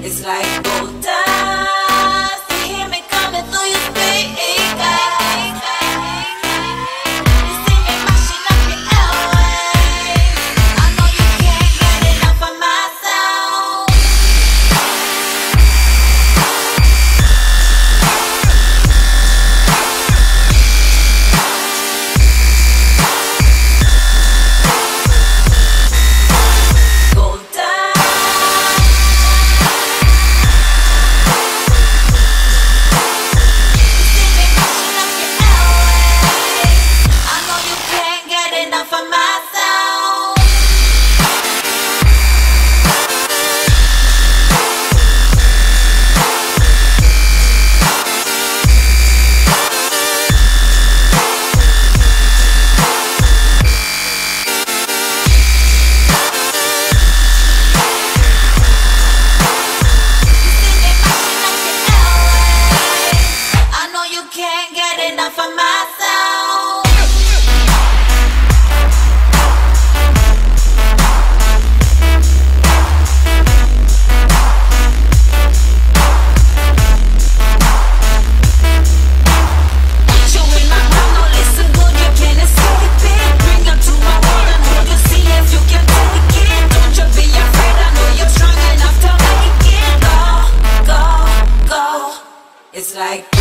It's like gold dust. You hear me coming through your speakers. You see me mashing up your airwaves. I know you can't get enough of my sound. Gold dust. You see me mashing up your airwaves. I know you can't get enough of my sound. I know you can't get enough of my sound. Showing my ground, no listen good, you can't escape it. Bring up to my world and hold you, see if you can take it. Don't you be afraid, I know you're strong enough to make it. Go, go, go. It's like